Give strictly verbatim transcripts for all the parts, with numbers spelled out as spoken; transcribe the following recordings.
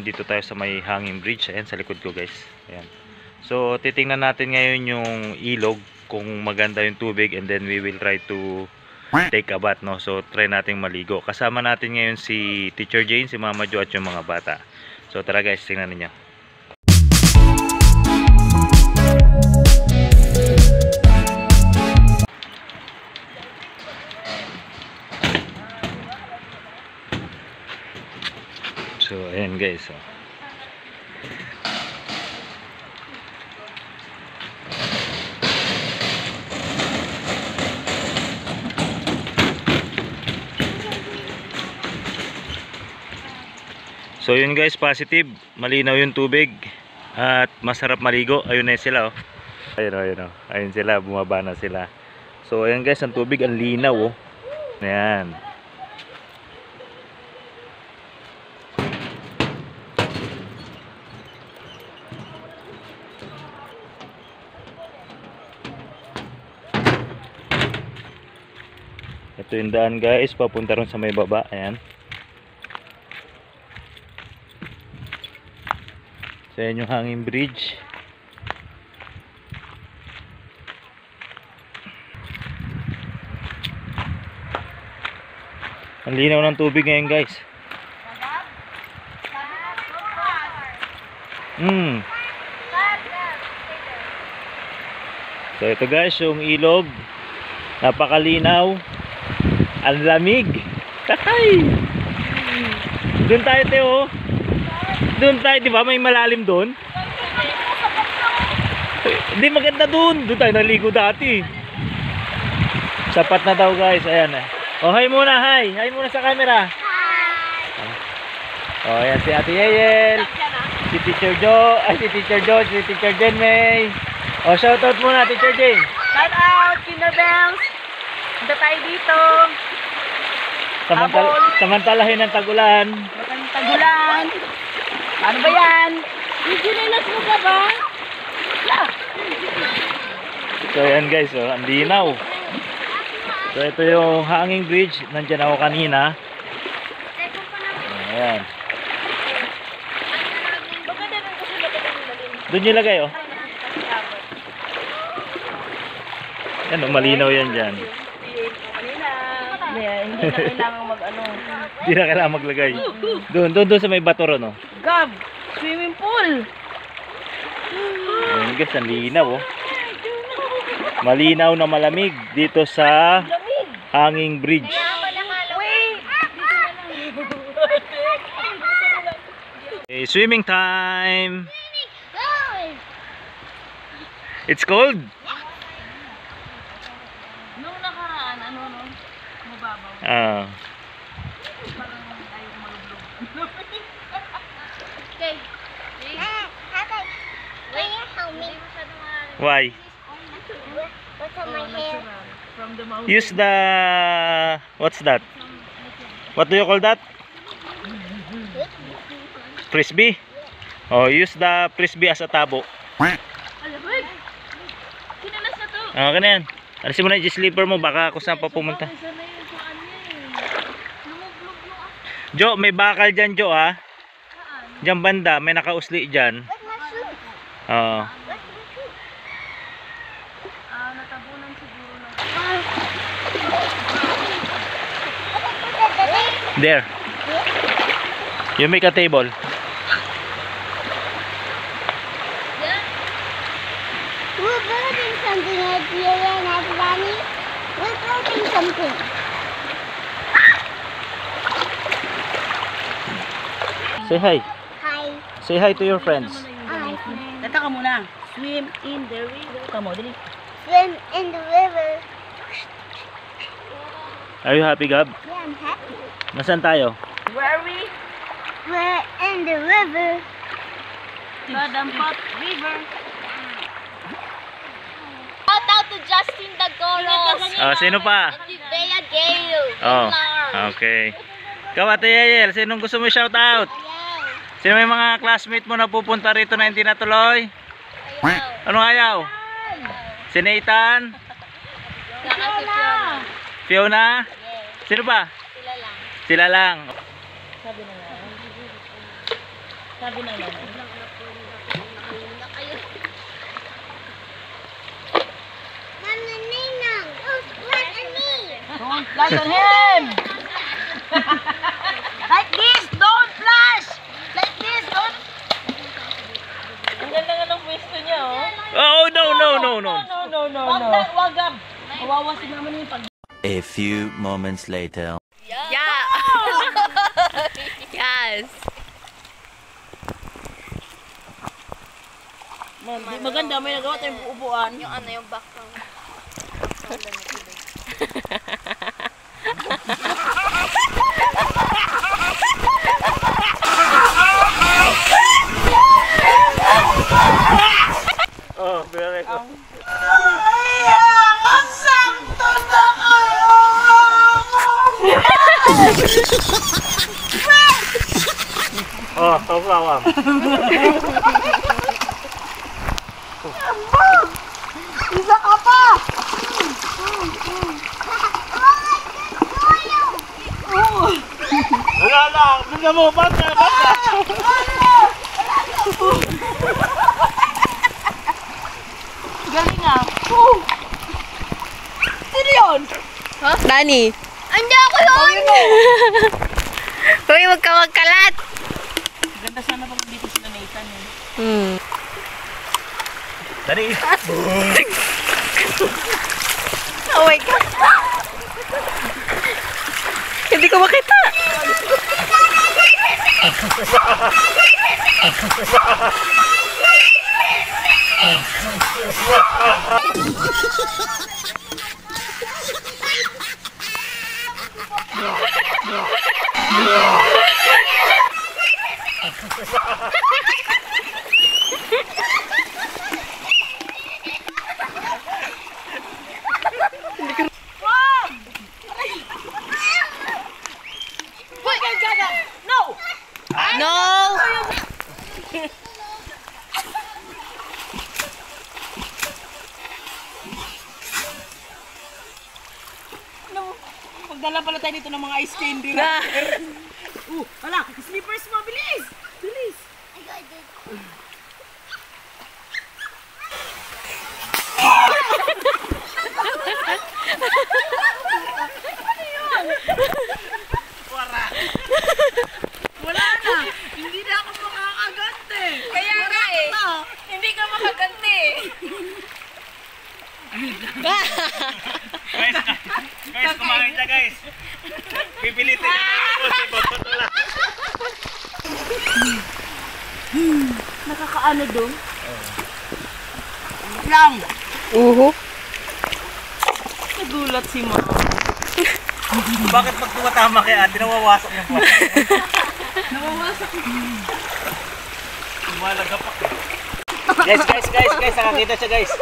nandito tayo sa may hanging bridge. Ayan, sa likod ko guys. Ayan. So, titingnan natin ngayon yung ilog, kung maganda yung tubig, and then we will try to take a bath, no? So, try nating maligo. Kasama natin ngayon si Teacher Jane, si Mama Jo, at yung mga bata. So, tara guys, tingnan ninyo. So, ayan guys, oh. So yun guys, positive, malinaw yung tubig at masarap maligo. Ayun na sila, oh. Ayun, ayun, oh. Ayun sila, bumaba na sila. So ayan guys, ang tubig ang linaw, oh. Ayan. Ito yung daan guys, papunta ron sa may baba. Ayan. So yan yung hanging bridge. Ang linaw ng tubig ngayon guys. Hmm. So ito guys, yung ilog. Napakalinaw. Ang lamig. Kakay. Doon tayo Teo. Doon tayo, di ba? May malalim doon. Hindi, maganda doon. Doon tayo naligo dati. Sapat na daw guys. Ayan eh. Oh, hi muna, hi. Hi muna sa camera. Hi. Oh, ayan si Ate Yayel. Si Teacher Jo. Ay, si Teacher Jo. Si Teacher Jen May. Oh, shoutout muna, Teacher Jen. Shout out, Kinder Bells. Punta tayo dito. Samantal samantalahin ng tagulan. Bakang tagulan. Ano ba yan? Naginilas mo ka ba? Yeah. So yan guys, oh, ang linaw. So ito yung hanging bridge. Nandyan ako kanina. Ayan. Doon nyo lagay, oh. Yan, oh, malinaw yan dyan. Yeah, hindi na kailangan mag-ano. Hindi na kailangan maglagay. Doon, doon, doon sa may batoro, no? Gab! Swimming pool! Ayan guys, ang linaw, oh. Malinaw na malamig dito sa hanging bridge. Okay, swimming time! It's cold? Nung nakaraan, ano, no? Mababaw. Ah. Parang tayo malublog. Okay. Why? From the mountain. Use the... What's that? What do you call that? Frisbee? Oh, use the frisbee as a tabo. Alabay! Kinalas na to. Ah, okay na yan. Alisin mo na yung slipper mo, baka ako saan pa pumunta. Jo, may bakal dyan Jo, ha? Diyan banda, may nakausli dyan. Oo. Ah, natabunan siguro na. There. You make a table. We're building something at the end, at Granny. We're building something. Say hi. Hi. Say hi to your friends. Hi. Tata ka muna. Swim in the river. Kamo, dali. Swim in the river. Are you happy, Gab? Yeah, I'm happy. Nasaan tayo? Where are we? We're in the river. Badampat River. Shout out to Justin Dagoros. Oh, sino pa? And Bea Gale. Oh, okay. Ikaw, Ate Yayel, sinong gusto mo shout out? Sino may mga classmate mo na pupunta rito na hindi natuloy? Ayaw. Anong ayaw? Si Nathan? Saka si Fiona. Fiona? Yes. Sino ba? Sila lang. Sila lang. Sabi na nga. Sabi ng nanay. Mama Ninang. Oh, what a name. Don't flash on him! Like this! Don't flash! Like this! Don't... Ang ganda nga ng pwesto niya, oh. Oh, no, no, no, no. No, no, no, no. Wag na, wag na. Kawawa si mama niyo pag... A few moments later. Yeah. Yes. Man, di maganda, may nagawa tayong upuan. Yung ano, yung background. Oh, very good. Oh, sobra ka. Isa ka pa! Wala na, bigyan mo, basta, basta. Galing ah. Oh. Sino yun? Huh? Dani. Andiyan ako yun! Uy, wag ka magkalat! Ganda sana pag dito sila Nathan eh. Hmm. Dali. Oh my God! Hindi ko makita! No! No! No! Magdala pala tayo dito ng mga ice candy na. Uh, wala! Slippers mo! Bilis! Bilis! I got it. Wala na! Hindi na ako makakagante! Kaya nga eh! Hindi ka makaganti! Guys, guys, kumain na guys. Pipilitin na ako si Papatula. Nakakaano doon? Lang! Uhu. Nagulat si mama. Bakit pag tumatama kay ate, nawawasak yung pa? Nawawasak. Tumalagapak eh. Guys, guys, guys, guys, nakakita siya guys.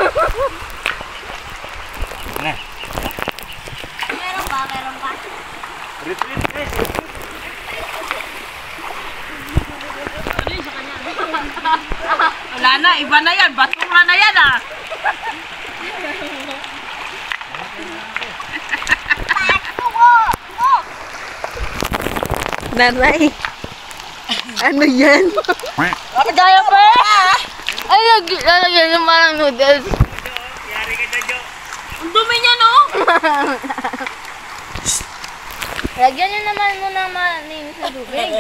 Na. Meron ba? Meron ba? Retreat guys. Wala na, iba na yan. Batura na yan ah. Nanay. Ano yan? Bakit kaya pa? Ay, lag- lalagyan ng parang noodles. Yari ka dyan, Jo. Ang dumi niya no? Lagyan niyo naman muna malinis sa tubig.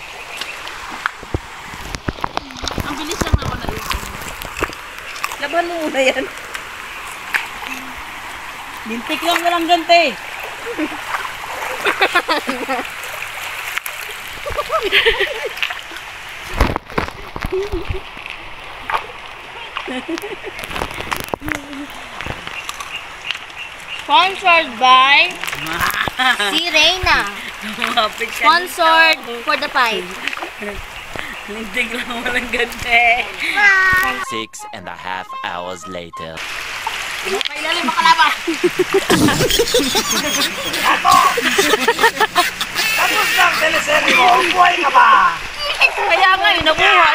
Ang bilis lang naman na yun. Laban mo muna yan. Lintik lang walang gante. Sponsored by si Reyna. Sponsored for the pipe. Lintik lang walang gante. Six and a half hours later. Kailalim makalaba. Tapos lang, teleserye mo, buhay ka ba? Kaya nga eh, nabuhay.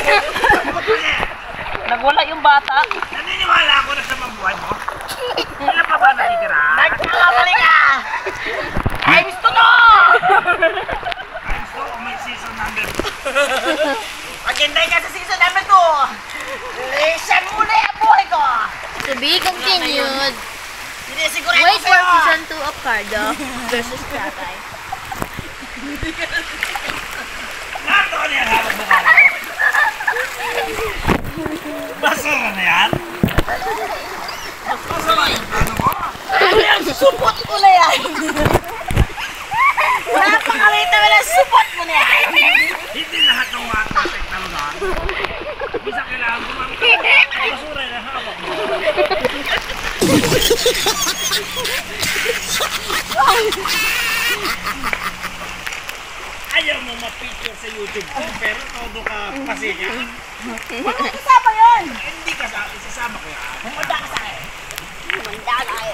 Nagwala yung bata. Naniniwala ako na sa mabuhay mo. Ilan pa ba natitira? Nagkakamali ka! Times to no! Times two, may season number. Ricardo versus Tatay. Nato ano yan hawak mo ka? Basura na yan? Basura yung plano mo? Ano yan? Supot ko na yan! Napakamita mo na, supot ko na yan! Hindi lahat ng mga traffic talunan. Bisa kailangan gumamit ka. Basura na hawak mo. Ayaw mo ma-picture sa YouTube ko, pero todo ka pasinya. Bakit kasama yun? Hindi ka sa isasama ko yan. Pumunta ka sa akin. Manda na eh.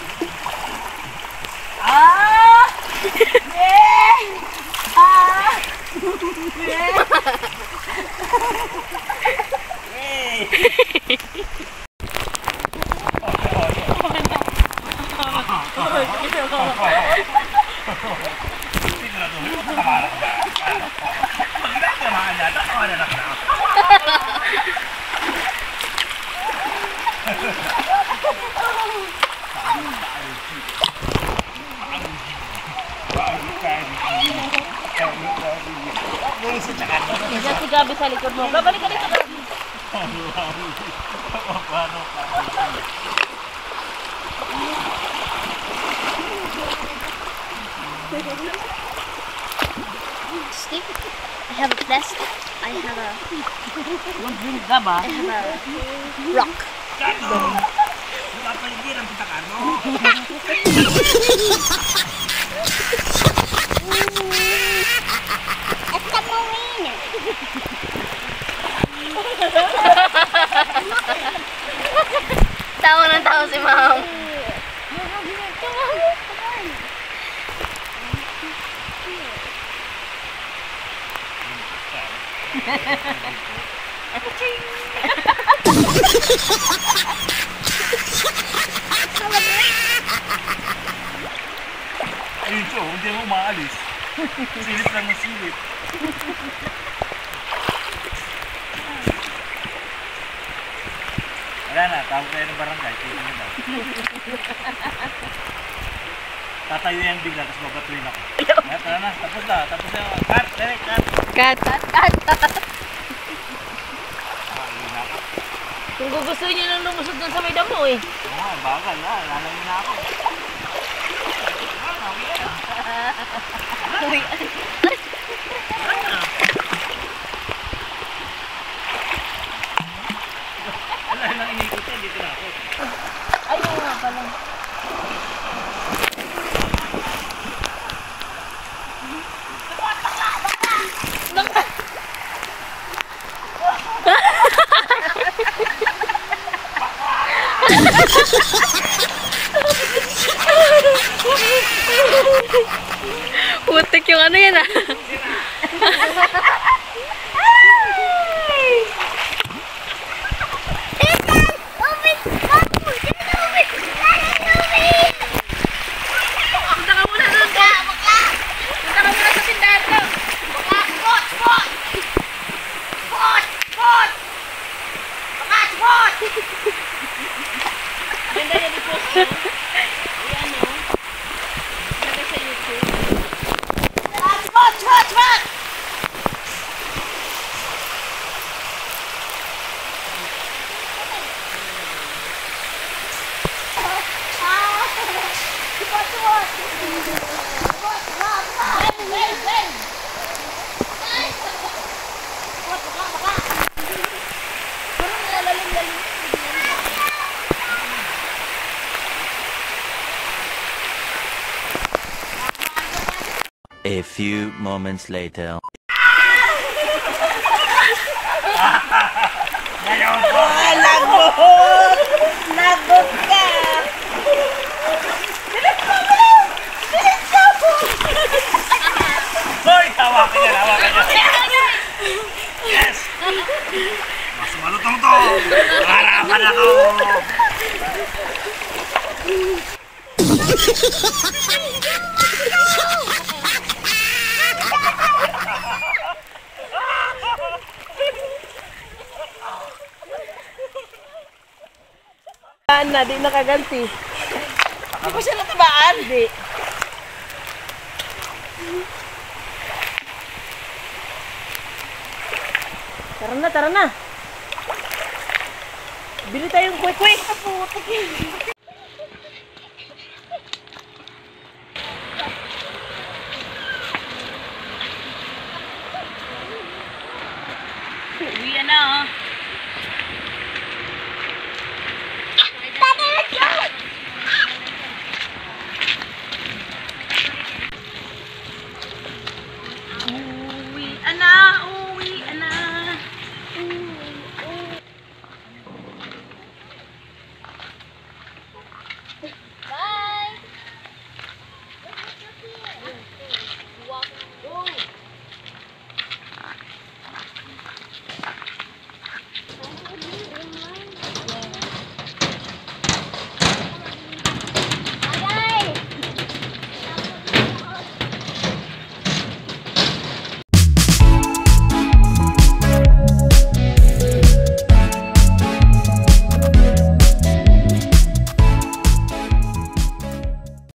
Ah! Yeah! Ah! Yeah! Diyan si Gabi sa likod mo. Babalik ka dito, Gabi. Stick. I have a plastic. I have a Yung drink ka ba? I have a rock. Napaligiran kita ka, no? At the marina. Tawa ng tawa si Ma'am. Ayun siya, hindi mo maalis. Silip lang ng silip. Wala na, tawag kayo ng barangay. Sige na daw. Tatayo yan bigla, tapos babatuin ako. Kaya tara na, tapos na, tapos na. Cut, direct, cut. Cut, cut, cut. Ayun na ako. Kung gugustuhin niyo nang lumusod dun sa may damo eh. Oo nga, bagal na, lalayo na ako. Wala nang inikot yan, dito na ako. Ayun nga pala. Putik yung ano yan ah. Punta ka muna doon ka. Punta ka muna sa tindahan ko. Spot! Spot! Spot! Spot! Baka spot! Ganda yan i-post mo. Ayan o. Lagay sa YouTube. Spot! Spot! Spot! A few moments later. Lagot! Lagot ka! Hoy! Hawakan yan, hawakan yan. Yes! Mas malutong to! Harapan ako! Na, di nakaganti. Di ba siya natabaan? Hindi. Tara na, tara na. Bili tayong kwek-kwek. Uwi na, oh.